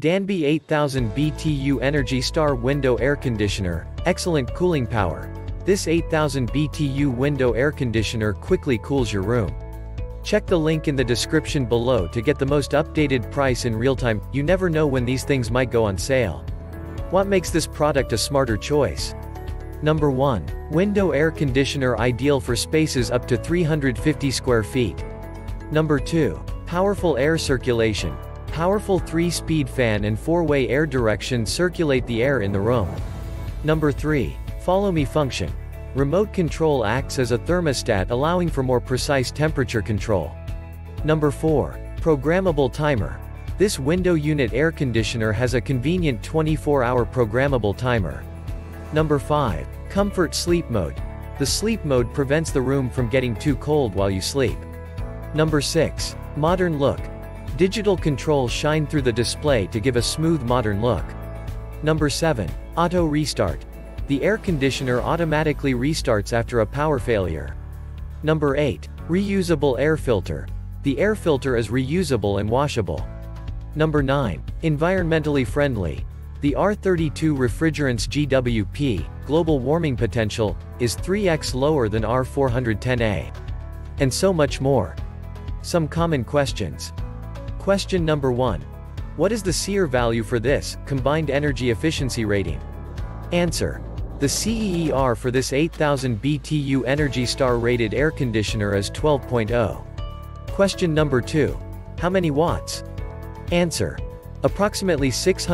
Danby 8000 BTU Energy Star Window Air Conditioner, excellent cooling power. This 8000 BTU window air conditioner quickly cools your room. Check the link in the description below to get the most updated price in real time. You never know when these things might go on sale. What makes this product a smarter choice? Number 1. Window air conditioner ideal for spaces up to 350 square feet. Number 2. Powerful air circulation. Powerful 3-speed fan and 4-way air direction circulate the air in the room. Number 3. Follow Me function. Remote control acts as a thermostat allowing for more precise temperature control. Number 4. Programmable timer. This window unit air conditioner has a convenient 24-hour programmable timer. Number 5. Comfort sleep mode. The sleep mode prevents the room from getting too cold while you sleep. Number 6. Modern look. Digital controls shine through the display to give a smooth modern look. Number 7. Auto restart. The air conditioner automatically restarts after a power failure. Number 8. Reusable air filter. The air filter is reusable and washable. Number 9. Environmentally friendly. The R32 refrigerant's GWP, global warming potential, is 3x lower than R410A. And so much more. Some common questions. Question number 1. What is the CER value for this, combined energy efficiency rating? Answer. The CER for this 8000 BTU Energy Star rated air conditioner is 12.0. Question number 2. How many watts? Answer. Approximately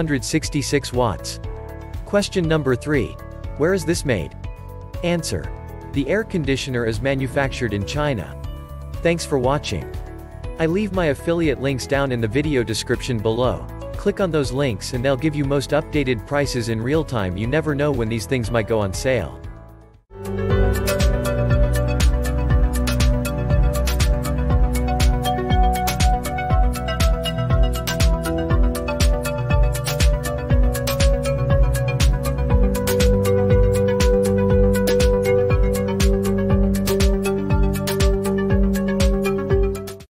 666 watts. Question number 3. Where is this made? Answer. The air conditioner is manufactured in China. Thanks for watching. I leave my affiliate links down in the video description below. Click on those links and they'll give you most updated prices in real time. You never know when these things might go on sale.